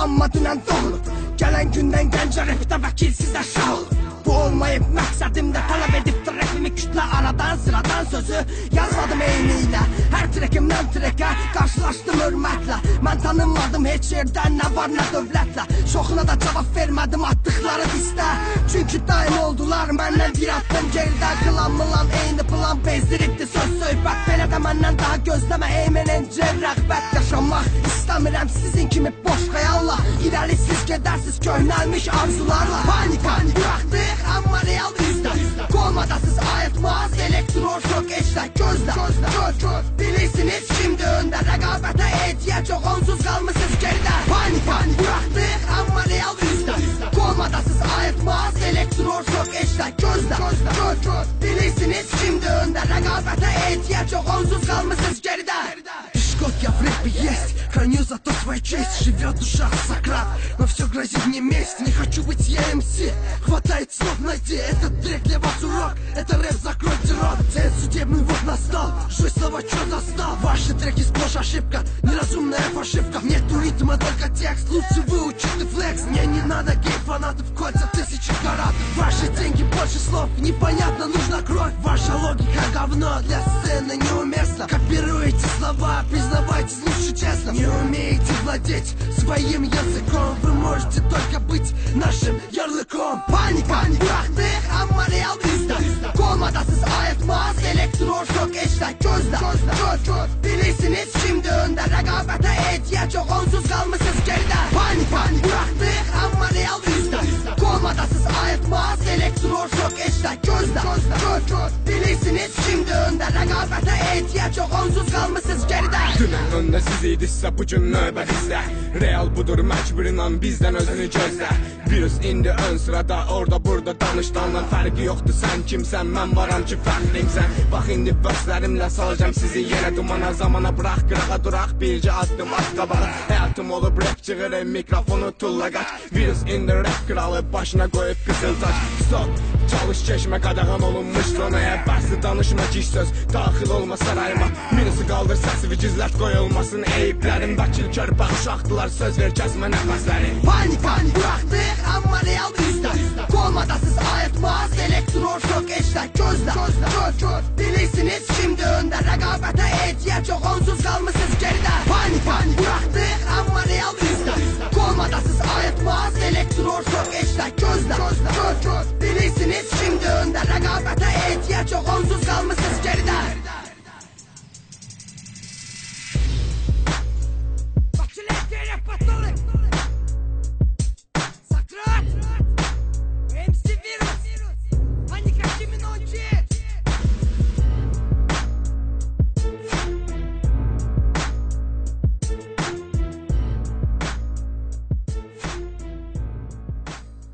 amma dünən doğulub. Gələn gündən gəncə repdə vəkilsiz aşağı olub. Bu olmayıb məqsədimdə tələb edibdir rəfimi kütlə aradan sıradan sözü yazmadım eyniyle. Hər trekimdən trekə qarşılaşdım hörmətlə. Mən tanınmadım heç yerdən nə var nə dövlətlə. Şoxuna da cavab vermədim atdıqları distə. Çünki daim oldular məndən bir addım geridə. Qılan mılan eyni plan bezdiribdi söz söhbət. Belə də məndən daha gözləmə eminence rəğbət. Yaşamaq istəmirəm sizin kimi boş xəyalla. İrəli siz gedərsiz köhnəlmiş arzularla. Panika bıraxdıq amma real üzdə. Qolmadasız ayıtmaz elektroşok eşlə. Gözlə bilirsiniz şimdi öndə. Rəqabətə ehtiyac yox onsuz qalmışsız geridə. Panika bıraxdıq amma real üzdə. Qolmadasız ayıtmaz elektroşok eşlə. Gözlə bilirsiniz şimdi öndə. Rəqabətə ehtiyac yox onsuz qalmışsız geridə. Пешкот я в рэпе есть, храню зато свою честь. Живет душа Сократ, но все грозит мне месть. Не хочу быть я МС, хватает слов найти. Этот трек для вас урок, это рэп, закройте рот. День судебный вот настал, жуй слова, чё застал. Ваши треки сплошь ошибка, неразумная фальшивка. Нету ритма, только текст, лучше выучить и флекс. Мне не надо гей-фанатов, кольца тысячи каратов. Ваши деньги больше слов, непонятно, нужна кровь. Ваша логика говно, для сцены неуместно. Копируете слова, признавайтесь лучше честно. Не умеете владеть своим языком, вы можете только быть нашим ярлыком. Panika bıraxdıq amma real üzdə. Qolmadasız ayıtmaz elektroşok eşlə. Gözlə bilirsiniz şimdi öndə. Rəqabətə ehtiyac yox onsuz qalmışsız geridə. Panika bıraxdıq amma real üzdə. Qolmadasız ayıtmaz elektroşok eşlə. Gözlə bilirsiniz şimdi öndə. Rəqabətə ehtiyac yox onsuz qalmışsız geridə. Dünən öndə siz idizsə bugün növbə bizdə. Real budur məcbur inan bizdən özünü gözlə. Virüs indi ön sırada orada burada danışdanla fərqi yoxdur. Sən kimsən mən varam ki fərqlimsən. Bax indi bəslərimlə salacam sizi yenə dumana. Zamana bırax qırağa duraq bircə addım at qabağa. Həyatım olub rap çığırı mikrofonu tulla qaç. Virüs indi rap kralı başına qoyub qızıl taş. Stop çalış çeşmə qadağan olunmuş zonaya. Bəhsi danışma ki söz daxil olma sarayıma. Minusu qaldır səsi və gizlət qoyulmasın eyiblərim. Vəkil körpə uşaqdılar söz ver kəsmə nəfəsləri. Panika bıraxdıq amma real üzdə. Qolmadasız ayıtmaz elektroşok eşlə. Gözlə bilirsiniz şimdi öndə. Rəqabətə ehtiyac yox onsuz qalmışsız geridə. Panika bıraxdıq amma real üzdə. Qolmadasız ayıtmaz elektroşok eşlə. Gözlə bilirsiniz şimdi öndə. Rəqabətə ehtiyac yox onsuz qalmışsız geridə.